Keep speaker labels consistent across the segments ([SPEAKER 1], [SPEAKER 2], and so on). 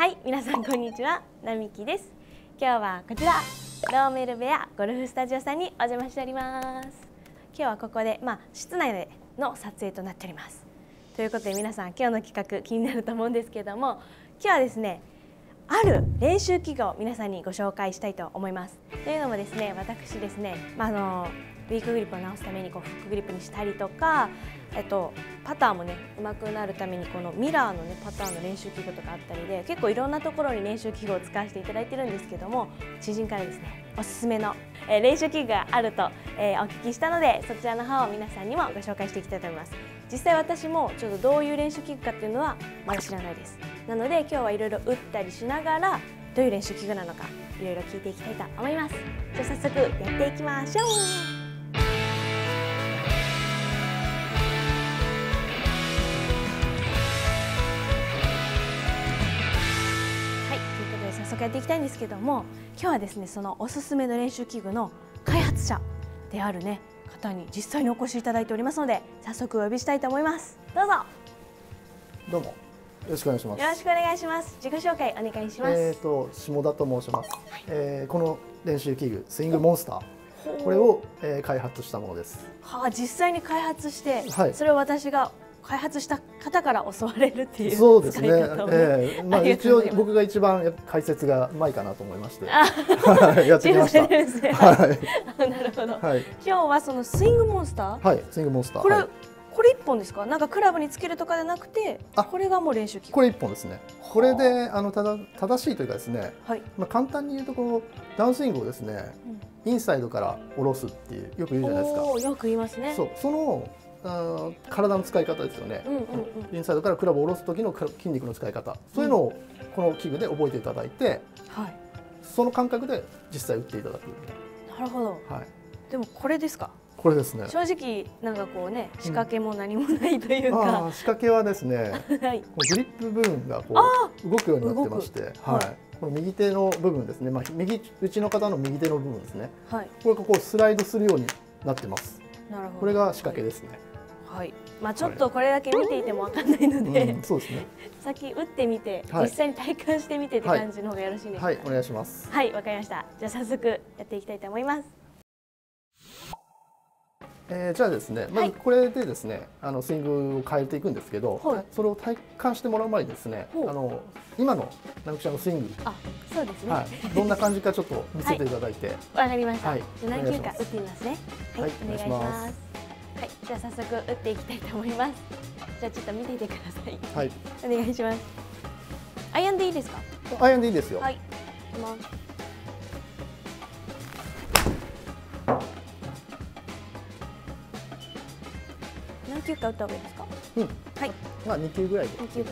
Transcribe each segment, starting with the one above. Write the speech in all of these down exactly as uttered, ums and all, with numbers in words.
[SPEAKER 1] はい、皆さんこんにちは、並木です。今日はこちらローメル部屋ゴルフスタジオさんにお邪魔しております。今日はここで、まあ、室内での撮影となっております。ということで皆さん、今日の企画気になると思うんですけども、今日はですね、ある練習器具を皆さんにご紹介したいと思います。というのもですね、私ですね、まあ、あのウィークグリップを直すためにこうフックグリップにしたりとか、えっと、パターもね上手くなるためにこのミラーの、ね、パターの練習器具とかあったりで、結構いろんなところに練習器具を使わせていただいてるんですけども、知人からですねおすすめの、えー、練習器具があると、えー、お聞きしたので、そちらの方を皆さんにもご紹介していきたいと思います。実際私もちょっとどういう練習器具かっていうのはまだ知らないです。なので今日はいろいろ打ったりしながらどういう練習器具なのかいろいろ聞いていきたいと思います。じゃあ早速やっていきましょう。早速やっていきたいんですけども、今日はですねそのおすすめの練習器具の開発者であるね方に実際にお越しいただいておりますので、早速お呼びしたいと思います。どうぞ。
[SPEAKER 2] どうもよろしくお願いします。
[SPEAKER 1] よろしくお願いします。自己紹介お願いします。
[SPEAKER 2] えっと下田と申します。はい、えー、この練習器具スイングモンスター、これを、えー、開発したものです。
[SPEAKER 1] はあ、実際に開発して、はい、それを私が開発した方から教われるっていう。
[SPEAKER 2] そうですね。ええー、まあ一応僕が一番解説がうまいかなと思いましてやってきました。はい。
[SPEAKER 1] なるほど。はい。今日はそのスイングモンスター。
[SPEAKER 2] はい。スイングモンスター。
[SPEAKER 1] これ、はい、これ一本ですか？なんかクラブにつけるとかじゃなくて、あ、これがもう練習器具。
[SPEAKER 2] これ一本ですね。これであのただ正しいというかですね。はい。まあ簡単に言うとこのダウンスイングをですね、うん、インサイドから下ろすっていうよく言うじゃないですか。
[SPEAKER 1] よく言いますね。
[SPEAKER 2] そう。その体の使い方ですよね。インサイドからクラブを下ろす時の筋肉の使い方、そういうのをこの器具で覚えていただいて、はい、その感覚で実際打っていただく。
[SPEAKER 1] なるほど。はい。でもこれですか？こ
[SPEAKER 2] れですね。
[SPEAKER 1] 正直なんかこうね、仕掛けも何もないというか。うん、
[SPEAKER 2] あ、仕掛けはですね、はい、グリップ部分がこう動くようになってまして、はい。この右手の部分ですね。まあ右打ちの方の右手の部分ですね。はい。これがこうスライドするようになってます。なるほど。これが仕掛けですね。
[SPEAKER 1] はい、まあちょっとこれだけ見ていてもわかんないので、
[SPEAKER 2] うん、そうですね。
[SPEAKER 1] 先打ってみて、はい、実際に体感してみてって感じの方がよろしいですか？
[SPEAKER 2] はい、お願いします。
[SPEAKER 1] はい、わかりました。じゃあ早速やっていきたいと思います。
[SPEAKER 2] えー、じゃあですね、まずこれでですね、はい、あのスイングを変えていくんですけど、はい、それを体感してもらう前にですね、あの今の並木ちゃんのスイング、
[SPEAKER 1] あ、そうですね、
[SPEAKER 2] はい、どんな感じかちょっと見せていただいて、
[SPEAKER 1] わ、はい、かりました。はい、何球か打ってみますね。はい、お願いします。はい、じゃあ早速打っていきたいと思います。じゃあちょっと見ていてください。はい。お願いします。アイアンでいいですか？
[SPEAKER 2] アイアンでいいですよ。
[SPEAKER 1] はい。いきます。何球か打った方がいいですか？
[SPEAKER 2] うん。はい。まあ二球ぐらいで。
[SPEAKER 1] 二球。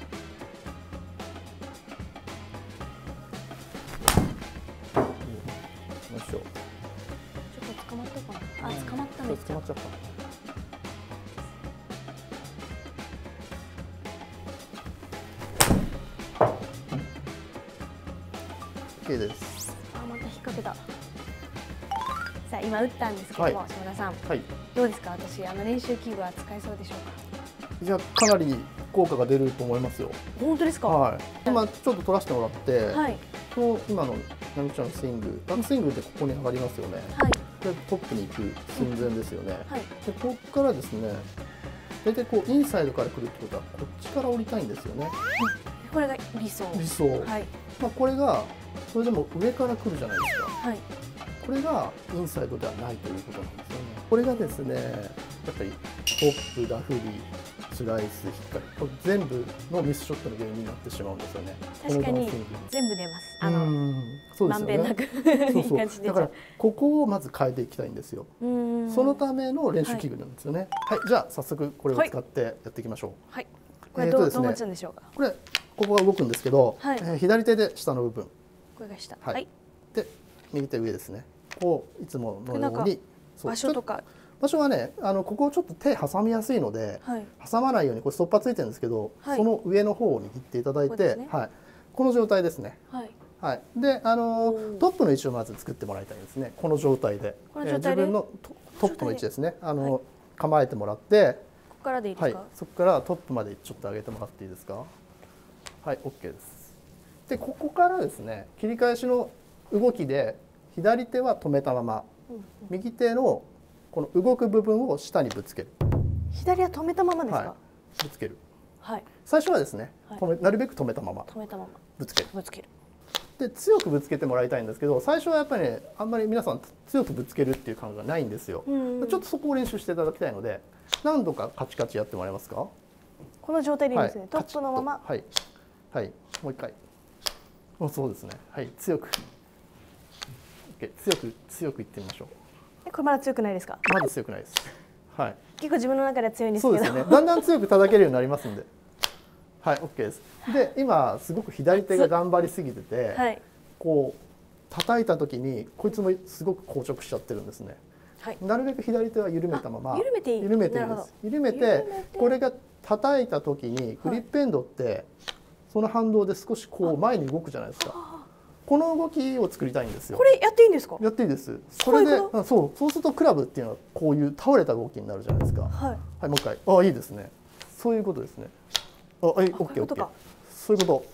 [SPEAKER 1] ちょっと捕まったかな。あ、捕まったね。
[SPEAKER 2] 捕まっちゃった。OK です。
[SPEAKER 1] あ、また引っ掛けた。さあ今打ったんですけども、はい、下田さん、はい、どうですか？私あの練習器具は使えそうでしょうか？
[SPEAKER 2] いや、かなり効果が出ると思いますよ。
[SPEAKER 1] 本当ですか？はい。
[SPEAKER 2] 今ちょっと取らせてもらって、はい、今日今の並木ちゃんのスイング、バックスイングってここに上がりますよね。はい。でトップに行く寸前ですよね。はい。でここからですね、大体こうインサイドから来るってことはこっちから降りたいんですよね。
[SPEAKER 1] うん、これが理想。
[SPEAKER 2] 理想。はい。まあこれがそれでも上から来るじゃないですか。はい。これがインサイドではないということなんですよね。これがですね、やっぱりトップ、ラフリー、スライス、引っかり、これ全部のミスショットの原因になってしまうんですよね。
[SPEAKER 1] 確かに全部出ます。あの、そうですよね。まんべんなく
[SPEAKER 2] そうそう。だからここをまず変えていきたいんですよ。そのための練習器具なんですよね。はい、はい、じゃあ早速これを使ってやっていきましょう。はい。
[SPEAKER 1] これどう持つんでしょうか。
[SPEAKER 2] これここが動くんですけど、はい、えー、左手で下の部分。
[SPEAKER 1] これが下。
[SPEAKER 2] はい。で右手上ですね。こういつものように
[SPEAKER 1] 場所とか
[SPEAKER 2] 場所はね、あのここをちょっと手挟みやすいので、はい、挟まないようにこれストッパーついてるんですけど、はい、その上の方を握っていただいて、ね、はい、この状態ですね。はい、はい、で、あのトップの位置をまず作ってもらいたいですね。この状態で、えー、自分のトップの位置ですね。あの、はい、構えてもらって、
[SPEAKER 1] ここからでいいですか？
[SPEAKER 2] はい、そこからトップまでちょっと上げてもらっていいですか？はい、OK です。 でここからですね切り返しの動きで左手は止めたまま、うんうん、右手のこの動く部分を下にぶつける。
[SPEAKER 1] 左は止めたままですか？はい、
[SPEAKER 2] ぶつける。
[SPEAKER 1] はい、
[SPEAKER 2] 最初はですね、はい、止めなるべく止めたまま
[SPEAKER 1] 止めたまま
[SPEAKER 2] ぶつける。
[SPEAKER 1] ぶつける。
[SPEAKER 2] で強くぶつけてもらいたいんですけど、最初はやっぱりねあんまり皆さん強くぶつけるっていう感覚がないんですよ。うんうん、ちょっとそこを練習していただきたいので、何度かカチカチやってもらえますか？
[SPEAKER 1] この状態でいいんですね。
[SPEAKER 2] はい、
[SPEAKER 1] トップのまま。
[SPEAKER 2] はいはい、もう一回。そうですね。はい、強く。OK、強く強くいってみましょう。
[SPEAKER 1] え、これまだ強くないですか？
[SPEAKER 2] まだ強くないです。はい。
[SPEAKER 1] 結構自分の中では強いんですけど。
[SPEAKER 2] そうですね。だんだん強く叩けるようになりますんで。はい、OK です。で、今すごく左手が頑張りすぎてて、はい、こう叩いた時にこいつもすごく硬直しちゃってるんですね。はい、なるべく左手は緩めたまま。
[SPEAKER 1] 緩めていい。
[SPEAKER 2] 緩めていいです。緩めて、これが叩いた時にグリップエンドって、はい、その反動で少しこう前に動くじゃないですか。この動きを作りたいんですよ。
[SPEAKER 1] これやっていいんですか？
[SPEAKER 2] やっていいです。それで、そうそう、そうするとクラブっていうのはこういう倒れた動きになるじゃないですか。はい。はい、もう一回。あ、いいですね。そういうことですね。あ、はい、オッケーオッケー。そういうこと。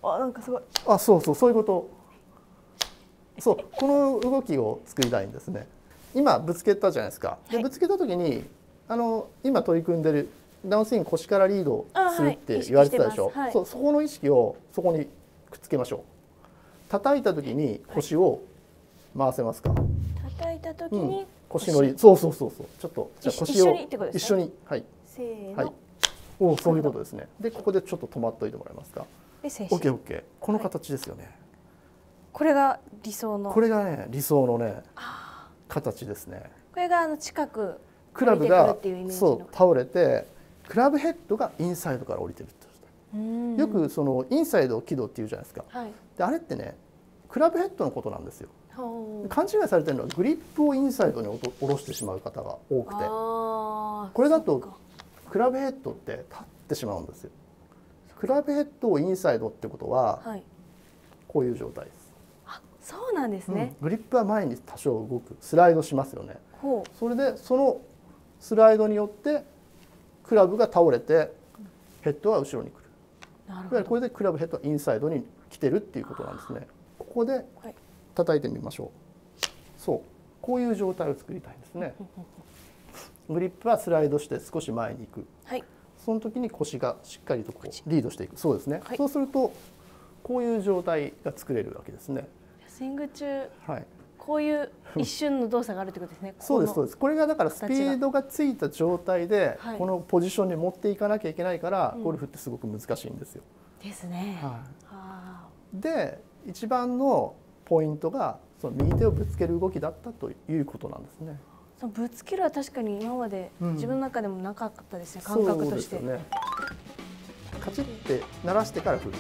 [SPEAKER 1] あ、なんかすごい。
[SPEAKER 2] あ、そうそう、そういうこと。そう、この動きを作りたいんですね。今ぶつけたじゃないですか。で、ぶつけた時に、あの今取り組んでるダウンスイング腰からリードするって言われてたでしょ。はい、そう、そこの意識をそこにくっつけましょう。叩いた時に腰を回せますか？
[SPEAKER 1] 叩いた時に、うん、
[SPEAKER 2] 腰のリ、そうそうそうそう。ちょっとじゃあ腰を
[SPEAKER 1] 一緒にってことですね。
[SPEAKER 2] 一緒に、はい。
[SPEAKER 1] せーの。
[SPEAKER 2] はい。お、そういうことですね。で、ここでちょっと止まっといてもらえますか？オッケーオッケー。この形ですよね。はい、
[SPEAKER 1] これが理想の。
[SPEAKER 2] これがね、理想のね、形ですね。
[SPEAKER 1] これがあの近く
[SPEAKER 2] クラブがそう倒れて、クラブヘッドがインサイドから降りてるって。よくそのインサイド軌道っていうじゃないですか。はい、であれってね、クラブヘッドのことなんですよ。勘違いされてるのはグリップをインサイドに下ろしてしまう方が多くて、これだとクラブヘッドって立ってしまうんですよ。クラブヘッドをインサイドってことは、はい、こういう状態です。
[SPEAKER 1] あ、そうなんですね。
[SPEAKER 2] うん、グリップは前に多少動く、スライドしますよね。それでそのスライドによってクラブが倒れてヘッドは後ろに来る。いわゆるこれでクラブヘッドはインサイドに来てるっていうことなんですね。ここで叩いてみましょう。そう、こういう状態を作りたいんですね。グリップはスライドして少し前に行く。はい、その時に腰がしっかりとこうリードしていく。そうですね。はい、そうするとこういう状態が作れるわけですね。
[SPEAKER 1] スイング中、はい、こういう一瞬の動作があるということですね。
[SPEAKER 2] そうですそうです。これがだからスピードがついた状態でこのポジションに持っていかなきゃいけないから、ゴルフってすごく難しいんですよ。
[SPEAKER 1] ですね。
[SPEAKER 2] はい、で一番のポイントがその右手をぶつける動きだったということなんですね。
[SPEAKER 1] そのぶつけるは確かに今まで自分の中でもなかったですね、うん、感覚として。そうですよね。
[SPEAKER 2] カチッて鳴らしてから振る。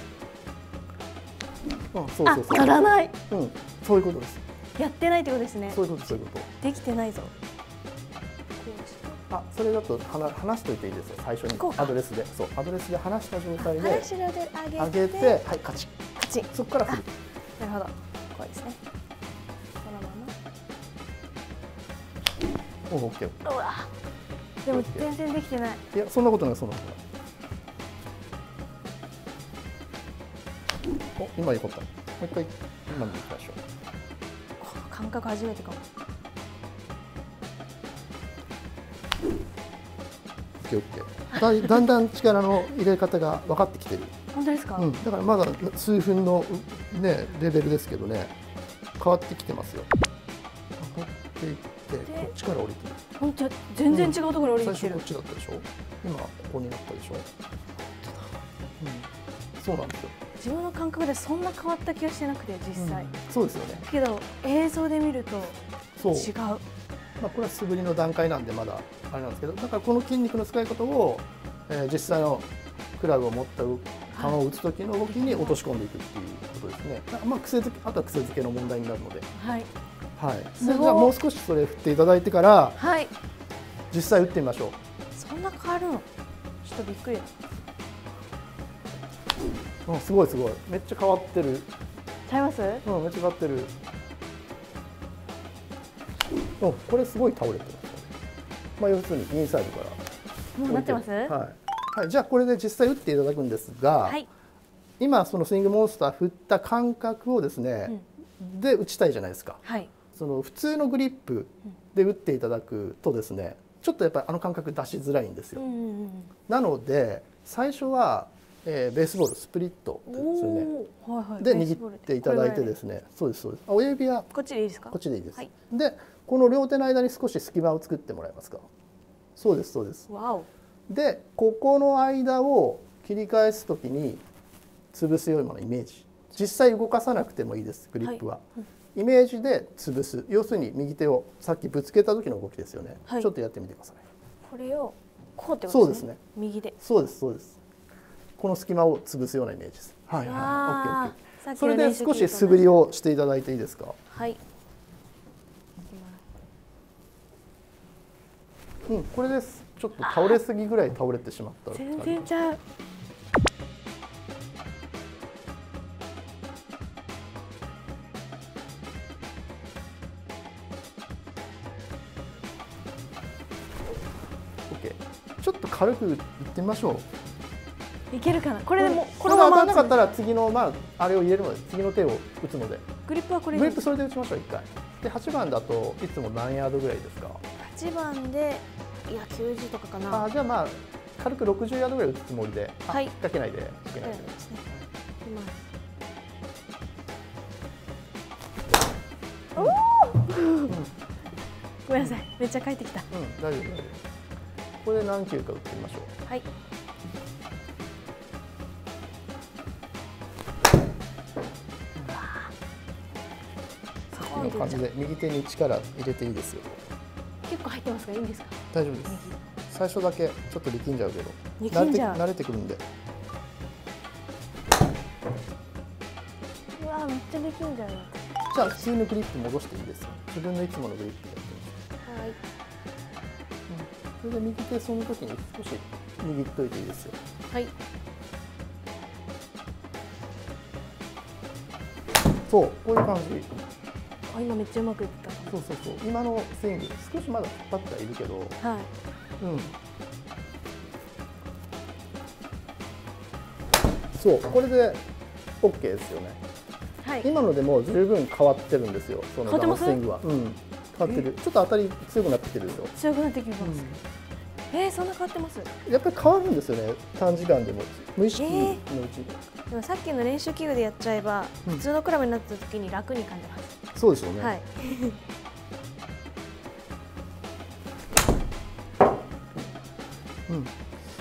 [SPEAKER 2] うん、そうそうそう。
[SPEAKER 1] 鳴らない。
[SPEAKER 2] うん、そういうことです。
[SPEAKER 1] やってないってことですね。
[SPEAKER 2] そういうこと、そういうこと。
[SPEAKER 1] できてないぞ。
[SPEAKER 2] あ、それだと離しといていいですよ。最初にアドレスで、そう、アドレスで離した状態で上げて、はい、カチッ、
[SPEAKER 1] カチッ、
[SPEAKER 2] そこから振る。
[SPEAKER 1] なるほど。こうですね。
[SPEAKER 2] このまま。お、オッケー。
[SPEAKER 1] うわ。でも全然できてない。
[SPEAKER 2] いや、そんなことない、そんなことない。お、今よかった。もう一回今のいきましょう。
[SPEAKER 1] 感覚初めてかも。
[SPEAKER 2] オッケーオッケー。だ, だんだん力の入れ方が分かってきてる。
[SPEAKER 1] 本当ですか？
[SPEAKER 2] うん、だからまだ数分のねレベルですけどね、変わってきてますよ。上がっていってこっちから降りてる。
[SPEAKER 1] 本当全然違うところ降りてる。
[SPEAKER 2] 最初こっちだったでしょ。今ここになったでしょ。うん、そうなんですよ。
[SPEAKER 1] 自分の感覚でそんな変わった気がしてなくて実際、うん、
[SPEAKER 2] そうですよね。
[SPEAKER 1] けど映像で見ると違う。
[SPEAKER 2] まあこれは素振りの段階なんでまだあれなんですけど、だからこの筋肉の使い方を、えー、実際のクラブを持った球を打つ時の動きに落とし込んでいくっていうことですね。まあ癖づけ、あとは癖づけの問題になるので、はい、はい、じゃあもう少しそれ振っていただいてから、はい、実際打ってみましょう。
[SPEAKER 1] そんな変わるの？ちょっとびっくり。
[SPEAKER 2] うん、すごいすごい、めっちゃ変わってる。
[SPEAKER 1] ちゃいます？うん、
[SPEAKER 2] めっちゃ変わってる。うん、これすごい倒れてる。まあ要するにインサイドから。
[SPEAKER 1] もうなってます？はい。
[SPEAKER 2] はい、じゃあこれで実際打っていただくんですが、はい、 今そのスイングモンスター振った感覚をですね、うん、で打ちたいじゃないですか、はい、その普通のグリップで打っていただくとですねちょっとやっぱりあの感覚出しづらいんですよ、うんうんうん、なので最初は、えー、ベースボールスプリットですよね、はいはい、で握っていただいてですねそうですそうです親指は
[SPEAKER 1] こっちでいいですか
[SPEAKER 2] こっちでいいです、はい、でこの両手の間に少し隙間を作ってもらえますかそうですそうです。わお。でここの間を切り返すときに潰すようなイメージ実際動かさなくてもいいですグリップは、はいうん、イメージで潰す要するに右手をさっきぶつけた時の動きですよね、はい、ちょっとやってみてください。
[SPEAKER 1] これをこうってことですね。そうですね右で
[SPEAKER 2] そうですそうですこの隙間を潰すようなイメージです。はいはいはい オーケーオーケー それで少し素振りをしていただいていいですか。はいうん、これです。ちょっと倒れすぎぐらい倒れてしまった。
[SPEAKER 1] 全然ちゃう。
[SPEAKER 2] オッケー。ちょっと軽くいってみましょ
[SPEAKER 1] う。いけるかな。これでも
[SPEAKER 2] このまま当たらなかったら次のまああれを入れるので次の手を打つので。
[SPEAKER 1] グリップはこれ。
[SPEAKER 2] グリップそれで打ちましょう一回。ではちばんだといつも何ヤードぐらいですか。は
[SPEAKER 1] ちばんでいやきゅうじゅうとかかな。
[SPEAKER 2] あじゃあまあ軽くろくじゅうヤードぐらい打つつもりで、はい、引っ掛けないで引っ掛けないで。
[SPEAKER 1] おお。ごめんなさいめっちゃ帰ってきた。
[SPEAKER 2] うん大丈夫大丈夫。これで何球か打ってみましょう。はい。こんな感じで右手に力入れていいですよ。
[SPEAKER 1] 結構入ってますがいいんですか。
[SPEAKER 2] 大丈夫です。最初だけちょっと力んじゃうけど
[SPEAKER 1] 慣れて
[SPEAKER 2] 慣れてくるんで。
[SPEAKER 1] うわめっちゃ力んじゃう。
[SPEAKER 2] じゃあ普通のグリップ戻していいですよ。自分のいつものグリップでやってみます。はい、うん。それで右手その時に少し握っといていいですよ。はい。そうこういう感じ。
[SPEAKER 1] あ今めっちゃうまくいった。
[SPEAKER 2] そうそうそう今のスイング少しまだ引っ張ってはいるけど、はいうん、そうこれで オーケー ですよね、はい、今のでもう十分変わってるんですよそのダウンスイングは、うん、変わってるちょっと当たり強くなってきてるでしょ。
[SPEAKER 1] 強くなってきます、うん、えー、そんな変わってます。
[SPEAKER 2] やっぱり変わるんですよね短時間でも無意識のうち、え
[SPEAKER 1] ー、でもさっきの練習器具でやっちゃえば、うん、普通のクラブになった時に楽に感じます。
[SPEAKER 2] そうですよね。はい。うん。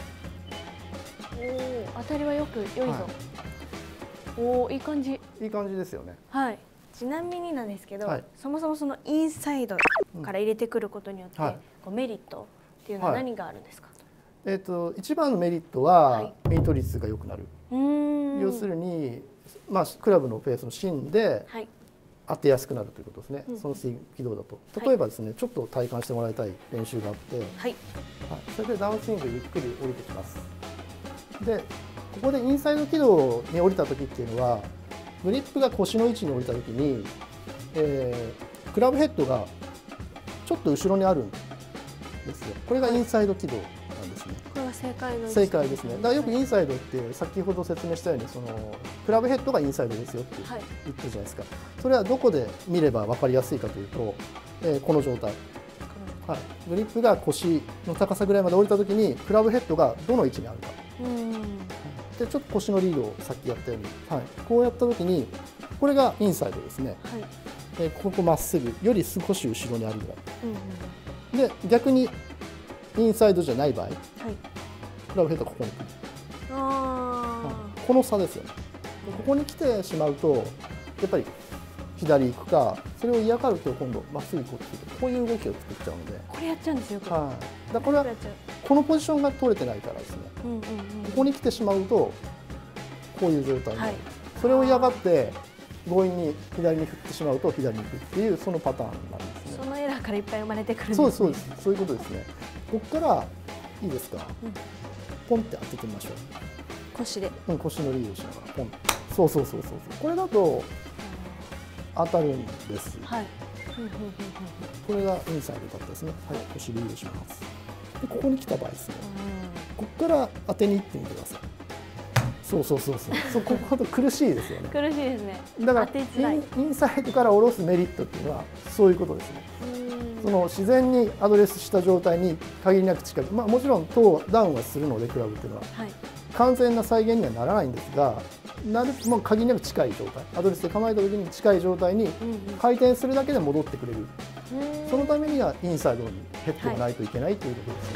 [SPEAKER 1] おお、当たりはよく良いぞ。はい、おお、いい感じ。
[SPEAKER 2] いい感じですよね。
[SPEAKER 1] はい。ちなみになんですけど、はい、そもそもそのインサイドから入れてくることによって、うんはい、こうメリットっていうのは何があるんですか。はい、えっ、ー、と一番のメリットは、はい、ミート率が良くなる。要するに、まあクラブのフェースの芯で。はい当てやすくなるということですね、うん、そのスイング軌道だと例えばですね、はい、ちょっと体感してもらいたい練習があって、はいはい、それでダウンスイングゆっくり降りてきます。でここでインサイド軌道に降りた時っていうのはグリップが腰の位置に降りた時に、えー、クラブヘッドがちょっと後ろにあるんですよ。これがインサイド軌道なんですね。 これが正解の
[SPEAKER 2] 正解ですね。だからよくインサイドって先ほど説明したようにそのクラブヘッドがインサイドですよって言ってるじゃないですか。それはどこで見れば分かりやすいかというと、えー、この状態、はい、グリップが腰の高さぐらいまで降りたときにクラブヘッドがどの位置にあるか。うんでちょっと腰のリードをさっきやったように、はい、こうやったときにこれがインサイドですね。はい、えー、ここまっすぐより少し後ろにあるぐらい。うんうん、で逆にインサイドじゃない場合、はい、クラブヘッドがここに来る。あ、はい、この差ですよね。ここに来てしまうとやっぱり左行くかそれを嫌がると今度まっすぐ行こうっていうとこういう動きを作っちゃうので
[SPEAKER 1] これやっちゃうんですよ。
[SPEAKER 2] はい、だこれはこのポジションが取れてないからですね、うんうんうん、ここに来てしまうとこういう状態になる、はい、それを嫌がって強引に左に振ってしまうと左に行くっていうそのパターンなんですね。
[SPEAKER 1] そのエラーからいっぱい生まれてくるんですね。
[SPEAKER 2] そうですそうです、そういうことですね。ここからいいですか、うん、ポンって当ててみましょう。
[SPEAKER 1] 腰で、
[SPEAKER 2] うん、腰のリードしながらポン。そうそうそうそうそう。これだと当たるんです。はい。これがインサイドだったですね。はい、腰リードします。でここに来た場合ですね。ここから当てに行ってみてください。 そうそうそうそうそこほど苦しいですよね。
[SPEAKER 1] 苦しいですね。
[SPEAKER 2] だからイン、インサイドから下ろすメリットっていうのはそういうことですね。その自然にアドレスした状態に限りなく近く、まあ、もちろんトーダウンはするのでクラブっていうのは、はい、完全な再現にはならないんですが、なるもう限りなく近い状態、アドレスで構えた時に近い状態に回転するだけで戻ってくれる、うんうん、そのためにはインサイドにヘッドがないといけないということですね。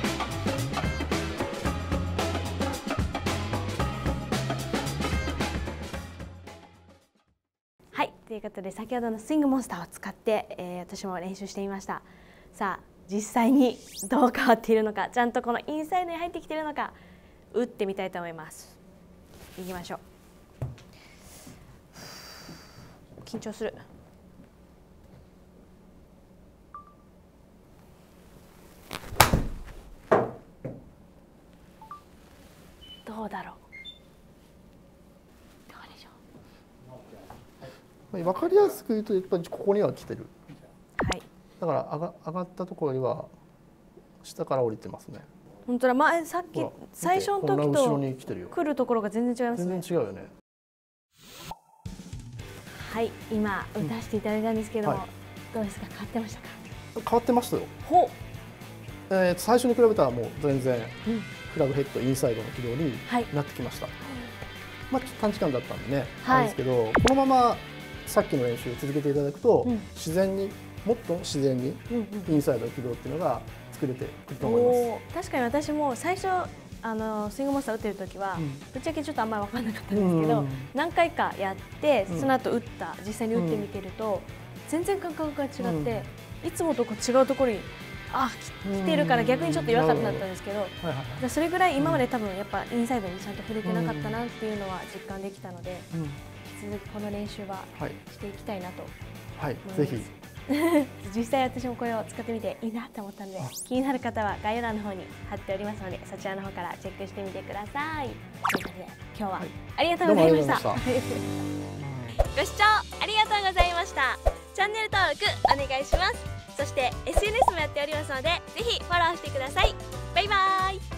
[SPEAKER 1] はい、ということで先ほどのスイングモンスターを使って、えー、私も練習してみました。さあ実際にどう変わっているのか、ちゃんとこのインサイドに入ってきているのか打ってみたいと思います。いきましょう。緊張する。どうだろう。どうでしょ
[SPEAKER 2] う。分かりやすく言うとやっぱりここには来てる。
[SPEAKER 1] はい。
[SPEAKER 2] だから上が上がったところには下から降りてますね。
[SPEAKER 1] 本当だ、前さっき最初の時と来るところが全然違いますね。
[SPEAKER 2] 全然違うよね。
[SPEAKER 1] はい、今打たせていただいたんですけども、うんはい、どうですか、変わってましたか？
[SPEAKER 2] 変わってましたよ。
[SPEAKER 1] ほう。
[SPEAKER 2] えー、最初に比べたらもう全然、うん、クラブヘッドインサイドの軌道になってきました。はい、まあ短時間だったんでね、はい、なんですけど、このままさっきの練習を続けていただくと、うん、自然にもっと自然にインサイドの軌道っていうのが作れてくると思います。
[SPEAKER 1] 確かに私も最初あのスイングモンスター打ってる時は、うん、ぶっちゃけちょっとあんまり分からなかったんですけど、うん、何回かやってその後打った実際に打ってみてると、うん、全然感覚が違って、うん、いつもとこう違うところにあ来てるから逆にちょっと違和感だったんですけど、うん、それぐらい今まで多分やっぱインサイドにちゃんと触れてなかったなっていうのは実感できたので、うん、引き続きこの練習はしていきたいなと思います。
[SPEAKER 2] はい、ぜひ
[SPEAKER 1] 実際私もこれを使ってみていいなって思ったので、気になる方は概要欄の方に貼っておりますので、そちらの方からチェックしてみてください。ということで今日はありがとうございました。ご視聴ありがとうございました。チャンネル登録お願いします。そして エスエヌエス もやっておりますので、ぜひフォローしてください。バイバーイ。